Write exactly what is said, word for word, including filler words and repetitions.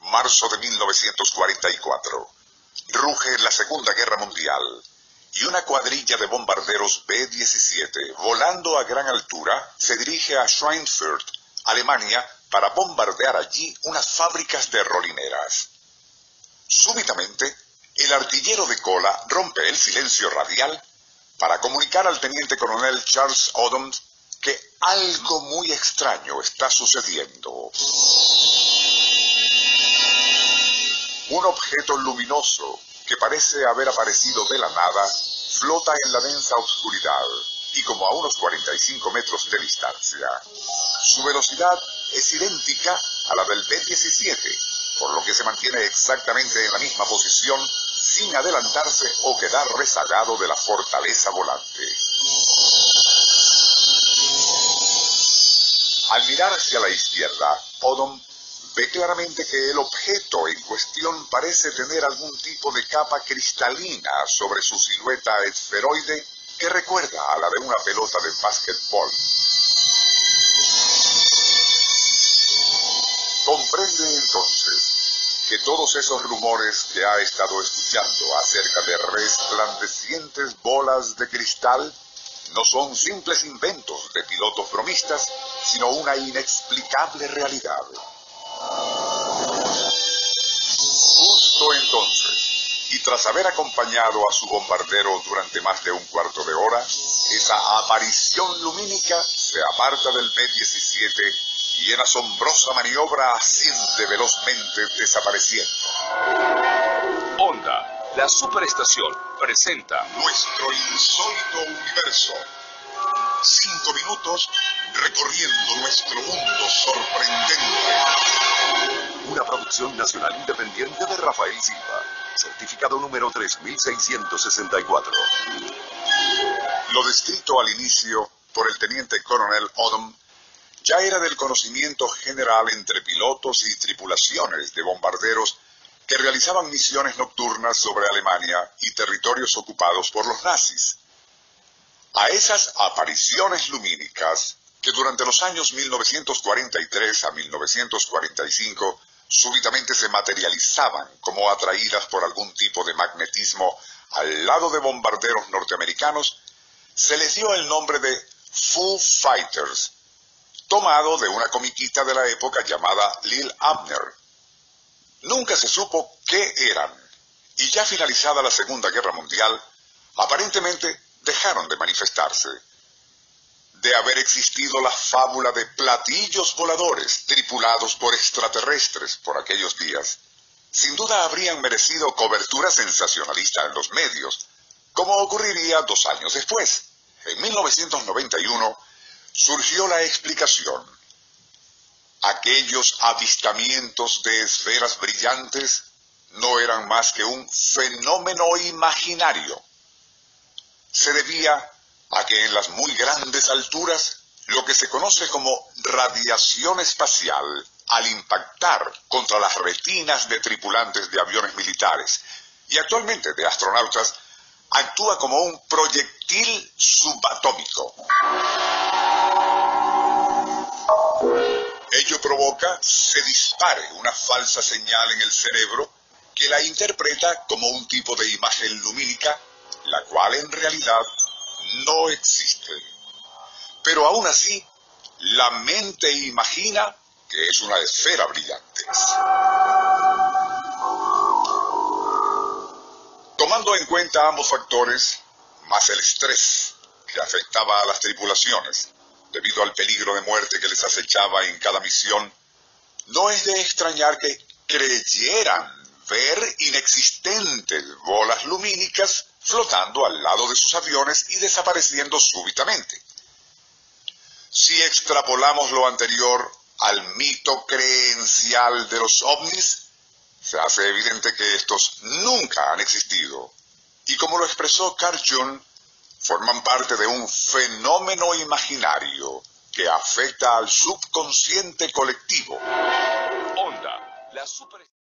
marzo de mil novecientos cuarenta y cuatro. Ruge la Segunda Guerra Mundial y una cuadrilla de bombarderos B diecisiete, volando a gran altura, se dirige a Schweinfurt, Alemania, para bombardear allí unas fábricas de rolineras. Súbitamente, el artillero de cola rompe el silencio radial para comunicar al teniente coronel Charles Odom que algo muy extraño está sucediendo. Un objeto luminoso que parece haber aparecido de la nada flota en la densa oscuridad y como a unos cuarenta y cinco metros de distancia. Su velocidad es idéntica a la del B diecisiete, por lo que se mantiene exactamente en la misma posición sin adelantarse o quedar rezagado de la fortaleza volante. Al mirar hacia la izquierda, Odom ve claramente que el objeto en cuestión parece tener algún tipo de capa cristalina sobre su silueta esferoide que recuerda a la de una pelota de básquetbol. Comprende entonces que todos esos rumores que ha estado escuchando acerca de resplandecientes bolas de cristal no son simples inventos de pilotos bromistas, sino una inexplicable realidad. Justo entonces, y tras haber acompañado a su bombardero durante más de un cuarto de hora, esa aparición lumínica se aparta del B diecisiete y en asombrosa maniobra asciende velozmente desapareciendo. Honda, la superestación, presenta Nuestro insólito universo. Cinco minutos recorriendo nuestro mundo sorprendente. una producción nacional independiente de Rafael Silva, certificado número tres mil seiscientos sesenta y cuatro. Lo descrito al inicio por el teniente coronel Odom ya era del conocimiento general entre pilotos y tripulaciones de bombarderos que realizaban misiones nocturnas sobre Alemania y territorios ocupados por los nazis. A esas apariciones lumínicas, que durante los años mil novecientos cuarenta y tres a mil novecientos cuarenta y cinco súbitamente se materializaban como atraídas por algún tipo de magnetismo al lado de bombarderos norteamericanos, se les dio el nombre de Foo Fighters, tomado de una comiquita de la época llamada Lil Abner. Nunca se supo qué eran, y ya finalizada la Segunda Guerra Mundial, aparentemente dejaron de manifestarse. De haber existido la fábula de platillos voladores tripulados por extraterrestres por aquellos días, sin duda habrían merecido cobertura sensacionalista en los medios, como ocurriría dos años después. En mil novecientos noventa y uno surgió la explicación. Aquellos avistamientos de esferas brillantes no eran más que un fenómeno imaginario. Se debía a que en las muy grandes alturas, lo que se conoce como radiación espacial, al impactar contra las retinas de tripulantes de aviones militares y actualmente de astronautas, actúa como un proyectil subatómico. Ello provoca se dispare una falsa señal en el cerebro que la interpreta como un tipo de imagen lumínica, la cual en realidad no existe. Pero aún así, la mente imagina que es una esfera brillante. Tomando en cuenta ambos factores, más el estrés que afectaba a las tripulaciones, debido al peligro de muerte que les acechaba en cada misión, no es de extrañar que creyeran ver inexistentes bolas lumínicas flotando al lado de sus aviones y desapareciendo súbitamente. Si extrapolamos lo anterior al mito creencial de los ovnis, se hace evidente que estos nunca han existido, y como lo expresó Carl Jung, forman parte de un fenómeno imaginario que afecta al subconsciente colectivo. Honda, la super